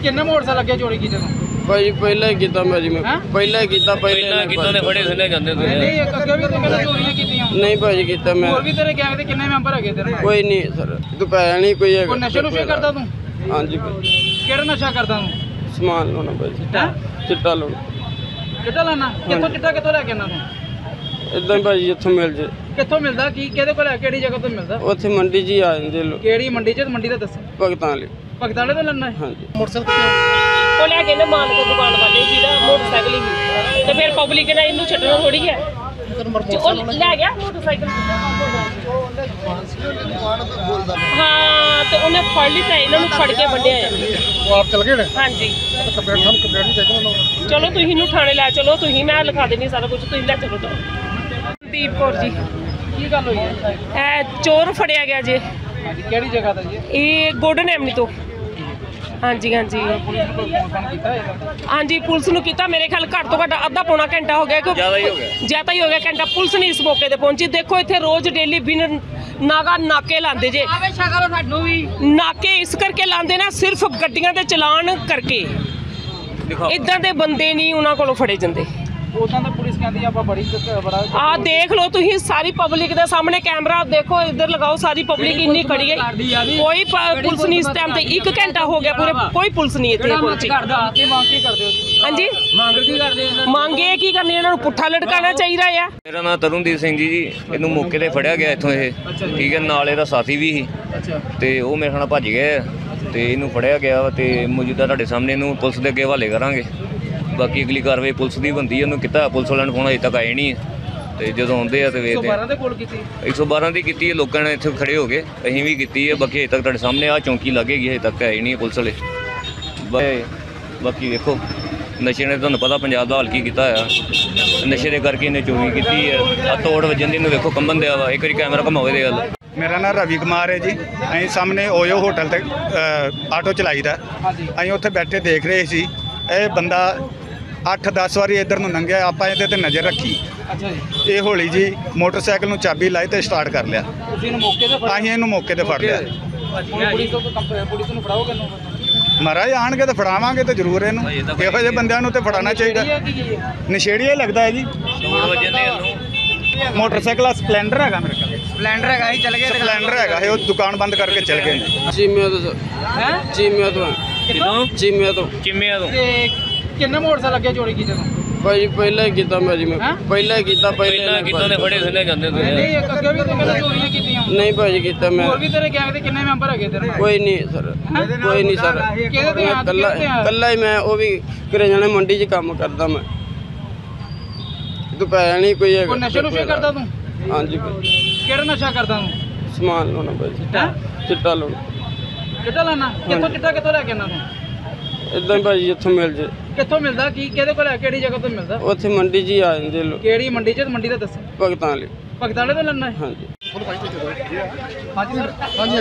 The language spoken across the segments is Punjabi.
किन्ने मोटरसाइकिल अगे चोरी की भाई पहले ही कीता भाजी मैं पहले ही कीता ने फड़े थले जांदे नहीं अगे भी तो कहते चोरियां कीतियां नहीं भाजी कीता मैं और भी तेरे गैंग दे किन्ने मैंबर है तेरे कोई नहीं सर तू पैसा नहीं कोई है कोई नशे नुशे करदा तू हाँ जी भाई केड़ा नशा करदा तू समान लोना भाजी चिट्टा लोना चिट्टा लाना कित्थों चिट्टा कित्थों लेके आना तू इदां भाजी जिथों मिल जे कित्थों मिलदा की किहदे कोल है केड़ी जगह तो मिलदा ਉੱਥੇ ਮੰਡੀ 'ਚ ਹੀ ਆ ਜਾਂਦੇ ਲੋਕ केड़ी मंडी च मंडी दा दस ਭਗਤਾਂ ਵਾਲੇ भगत वाले तो लन्ना है हाँ जी ਉਹ ਲੈ ਕੇ ਨਾ ਮਾਨ ਕੋ ਦੁਕਾਨ ਵਾਲੇ ਜਿਹਦਾ ਮੋਟਰਸਾਈਕਲ ਹੀ ਤੇ ਫਿਰ ਪਬਲਿਕ ਨੇ ਇਹਨੂੰ ਛੱਡਣਾ ਥੋੜੀ ਹੈ ਉਹ ਲੈ ਗਿਆ ਮੋਟਰਸਾਈਕਲ ਹਾਂ ਤੇ ਉਹਨੇ ਫੜ ਲਈ ਤਾਂ ਇਹਨਾਂ ਨੂੰ ਫੜ ਕੇ ਵੱਢਿਆ ਹੈ वो आप चल गए ਹਾਂਜੀ कंप्लेंट हम कंप्लेंट नहीं चाहिए ਚਲੋ ਤੁਸੀਂ ਇਹਨੂੰ ਥਾਣੇ ਲੈ ਚਲੋ ਤੁਸੀਂ ਮੈਂ ਲਿਖਾ ਦੇਣੀ ਸਾਰਾ ਕੁਝ ਤੁਸੀਂ ਲੈ ਚਲੋ ਦੀਪ ਕੌਰ ਜੀ की गल हुई है ਇਹ ਚੋਰ ਫੜਿਆ ਗਿਆ ਜੇ केड़ी जगह था जी ਇਹ ਗੋਲਡਨ ਐਵਨੀ ਤੋਂ ਹਾਂਜੀ ਹਾਂਜੀ पुलिस को फोन फान कीता है ਹਾਂਜੀ ਪੁਲਿਸ ਨੂੰ ਕੀਤਾ ਮੇਰੇ ਖਿਆਲ ਘੱਟ ਤੋਂ ਘੱਟ ਅੱਧਾ ਪੌਣਾ ਘੰਟਾ ਹੋ ਗਿਆ ਕਿ ਜ਼ਿਆਦਾ ਹੀ ਹੋ ਗਿਆ ਘੰਟਾ ਪੁਲਿਸ ਨਹੀਂ ਇਸ ਮੌਕੇ ਤੇ ਪਹੁੰਚੀ ਦੇਖੋ ਇੱਥੇ ਰੋਜ਼ ਡੇਲੀ ਬਿਨ ਨਾਗਾ ਨਾਕੇ ਲਾਉਂਦੇ ਜੇ ਨਾਕੇ ਇਸ ਕਰਕੇ ਲਾਉਂਦੇ ਨਾ ਸਿਰਫ ਗੱਡੀਆਂ ਦੇ ਚਲਾਨ ਕਰਕੇ ਇਦਾਂ ਦੇ ਬੰਦੇ ਨਹੀਂ ਉਹਨਾਂ ਕੋਲੋਂ ਫੜੇ ਜਾਂਦੇ उदां तो पुलिस कहती है आप बड़ी बड़ा ਆ ਦੇਖ ਲਓ ਤੁਸੀਂ ਸਾਰੀ ਪਬਲਿਕ ਦੇ ਸਾਹਮਣੇ ਕੈਮਰਾ ਦੇਖੋ ਇੱਧਰ ਲਗਾਓ ਸਾਰੀ ਪਬਲਿਕ ਇੰਨੀ ਖੜੀ ਹੈ ਕੋਈ ਪੁਲਿਸ ਨਹੀਂ ਇਸ ਟਾਈਮ ਤੇ 1 ਘੰਟਾ ਹੋ ਗਿਆ ਪੂਰੇ ਕੋਈ ਪੁਲਿਸ ਨਹੀਂ ਇੱਥੇ ਪਹੁੰਚੀ ਹਾਂਜੀ ਮੰਗੇ ਕੀ ਕਰਨੀ ਇਹਨਾਂ ਨੂੰ ਪੁੱਠਾ ਲਟਕਾਉਣਾ ਚਾਹੀਦਾ ਆ ਮੇਰਾ ਨਾਮ ਤਰੁਣਦੀਪ ਸਿੰਘ ਜੀ ਇਹਨੂੰ ਮੌਕੇ ਤੇ ਫੜਿਆ ਗਿਆ ਇੱਥੋਂ ਇਹ ਠੀਕ ਹੈ ਨਾਲ ਇਹਦਾ ਸਾਥੀ ਵੀ ਸੀ ਤੇ ਉਹ ਮੇਰੇ ਨਾਲ ਭੱਜ ਗਏ ਤੇ ਇਹਨੂੰ ਫੜਿਆ ਗਿਆ ਤੇ ਮੌਜੂਦਾ ਤੁਹਾਡੇ ਸਾਹਮਣੇ ਇਹਨੂੰ ਪੁਲਿਸ ਦੇ ਅੱਗੇ ਹਵਾਲੇ ਕਰਾਂਗੇ ਬਾਕੀ ਅਗਲੀ ਕਾਰਵਾਈ ਪੁਲਿਸ ਦੀ ਬਣਦੀ ਉਹਨੂੰ ਕੀਤਾ ਪੁਲਿਸ ਵਾਲਿਆਂ ਨੂੰ ਫੋਨ ਅਜੇ ਤੱਕ ਆਏ ਨਹੀਂ ਤੇ ਜਦੋਂ ਆਉਂਦੇ ਆ ਤੇ ਵੇਖਦੇ 112 ਦੇ ਕੋਲ ਕੀਤੀ 112 ਦੀ ਕੀਤੀ ਹੈ ਲੋਕਾਂ ਨੇ ਇੱਥੇ ਖੜੇ ਹੋ ਗਏ ਅਸੀਂ ਵੀ ਕੀਤੀ ਹੈ ਬਾਕੀ ਅਜੇ ਤੱਕ ਤੁਹਾਡੇ ਸਾਹਮਣੇ ਆ ਚੌਂਕੀ ਲੱਗੇਗੀ ਅਜੇ ਤੱਕ ਆਏ ਨਹੀਂ ਪੁਲਿਸ ਵਾਲੇ ਬਾਕੀ ਵੇਖੋ ਨਸ਼ੇ ਨੇ ਤੁਹਾਨੂੰ ਪਤਾ ਪੰਜਾਬ ਦਾ ਹਾਲ ਕੀ ਕੀਤਾ ਆ ਨਸ਼ੇ ਦੇ ਕਰਕੇ ਇਹਨੇ ਚੋਰੀ ਕੀਤੀ ਹੈ ਆ ਤੋੜ ਵੱਜਣ ਦੀ ਨੂੰ ਵੇਖੋ ਕੰਬਨ ਦਿਆ ਵਾ ਇੱਕ ਵਾਰੀ ਕੈਮਰਾ ਘਮਾਵੇ ਦੇ ਗੱਲ मेरा नाम रवि कुमार है जी अं सामने ओयो होटल ते आटो चलाईदा अं उत्थे बैठे देख रहे सी ये बंदा 8-10 वारी इधर नूं लंघिया आपां इहदे ते नज़र रखी अच्छा जी ये हौली जी मोटरसाइकिल नूं चाबी लाई ते स्टार्ट कर लिया ਤੁਸੀਂ ਇਹਨੂੰ ਮੌਕੇ ਤੇ अं इहनूं मौके ते फड़ लिया ਪੁਲਿਸ ਨੂੰ ਫੜਾਓਗੇ ਨੂੰ महाराज आणगे तो फड़ावांगे तो जरूर इहनूं इहो जिहे बंदिआं नूं ते फड़ाना चाहिदा नशेड़ी लगदा है जी ਤੋੜ ਵੱਜਣ ਦੇ ਨੂੰ मोटरसाइकिल स्पलेंडर हैगा मेरे ख्याल स्प्लेंडर है ही चल गए स्पलेंडर हैगा ये दुकान बंद करके चल गए ਚੀਮਿਆਂ ਤੋਂ हैं ਚੀਮਿਆਂ ਤੋਂ ਕਿਦੋਂ ਚੀਮਿਆਂ ਤੋਂ ਕਿੰਮਿਆਂ ਤੋਂ ਤੇ ਕਿੰਨੇ ਮੋਟਰਸਾਈਕਲ ਅੱਗੇ ਚੋਰੀ ਕੀਤੇ ਤੂੰ ਭਾਜੀ ਪਹਿਲਾਂ ਹੀ ਕੀਤਾ ਭਾਜੀ ਮੈਂ ਪਹਿਲਾਂ ਹੀ ਕੀਤਾ ਨੇ ਫੜੇ ਥਲੇ ਜਾਂਦੇ ਨਹੀਂ ਅੱਗੇ ਵੀ ਤਾਂ ਕਹਿੰਦੇ ਚੋਰੀਆਂ ਕੀਤੀਆਂ ਨਹੀਂ ਭਾਜੀ ਕੀਤਾ ਮੈਂ ਹੋਰ ਵੀ ਤੇਰੇ ਗੈਂਗ ਦੇ ਕਿੰਨੇ ਮੈਂਬਰ ਹੈਗੇ ਤੇਰੇ ਕੋਈ ਨਹੀਂ ਸਰ ਕੋਈ ਨਹੀਂ ਸਰ ਕਿਹਦੇ ਤੇ ਆ ਕੱਲਾ ਹੀ ਮੈਂ ਉਹ ਵੀ ਘਰੇ ਜਾਣੇ ਮੰਡੀ 'ਚ ਕੰਮ ਕਰਦਾ ਮੈਂ ਤੂੰ ਪੈਸਾ ਨਹੀਂ ਕੋਈ ਕੋਈ ਨਸ਼ੇ ਨੁਸ਼ੇ ਕਰਦਾ ਤੂੰ हाँ जी भाई ਕਿਹੜਾ ਨਸ਼ਾ ਕਰਦਾ ਤੂੰ समान लोना भाई चिट्टा लोना ਕਿੱਥੋਂ ਲਾਣਾ ਕਿੱਥੋਂ ਲੈ ਕੇ ਆਣਾ ਤੂੰ इदां भाजी जिथों मिल जे ਕਿੱਥੋਂ ਮਿਲਦਾ ਕੀ ਕਿਹਦੇ ਕੋਲ ਹੈ ਕਿਹੜੀ ਜਗ੍ਹਾ ਤੋਂ ਮਿਲਦਾ ਉੱਥੇ ਮੰਡੀ 'ਚ ਹੀ ਆ ਜਾਂਦੇ ਲੋਕ ਕਿਹੜੀ ਮੰਡੀ ਚ ਮੰਡੀ ਦਾ ਦੱਸ ਭਗਤਾਂ ਵਾਲੇ ਭਗਤ ਵਾਲੇ ਤੋਂ ਲੈਣਾ हाँ जी ਹਾਂਜੀ ਸਰ ਹਾਂਜੀ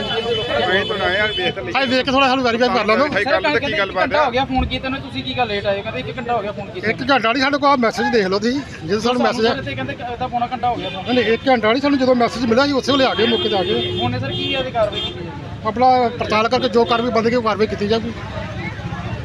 ਭਾਈ ਦੇਖ ਕੇ ਥੋੜਾ ਸਾਨੂੰ ਵੈਰੀਫਾਈ ਕਰ ਲਓ ਸਰ ਕੀ ਘੰਟਾ ਹੋ ਗਿਆ ਫੋਨ ਕੀਤੇ ਨੇ ਤੁਸੀਂ ਕੀ ਗੱਲ ਲੇਟ ਆਏ ਕਹਿੰਦੇ 1 ਘੰਟਾ ਹੋ ਗਿਆ ਫੋਨ ਕੀਤੇ 1 ਘੰਟਾ ਨਹੀਂ ਸਾਡੇ ਕੋਲ ਮੈਸੇਜ ਦੇਖ ਲਓ ਤੁਸੀਂ ਜਦੋਂ ਸਾਨੂੰ ਮੈਸੇਜ ਤੇ ਕਹਿੰਦੇ ਅੱਧਾ ਪੌਣਾ ਘੰਟਾ ਹੋ ਗਿਆ ਫੋਨ ਨਹੀਂ 1 ਘੰਟਾ ਨਹੀਂ ਸਾਨੂੰ ਜਦੋਂ ਮੈਸੇਜ ਮਿਲਿਆ ਅਸੀਂ ਉਸੇ ਵੇਲੇ ਆ ਗਏ ਮੌਕੇ ਤੇ ਆ ਗਏ ਹੁਣ ਸਰ ਕੀ ਇਹਦੀ ਕਾਰਵਾਈ ਕੀਤੀ ਜਾਵੇ ਆਪਣਾ ਪੜਤਾਲ ਕਰਕੇ ਜੋ ਕਾਰਵਾਈ ਬੰਦੇ ਕੀ ਕਾਰਵਾਈ ਕੀਤੀ ਜਾਊਗੀ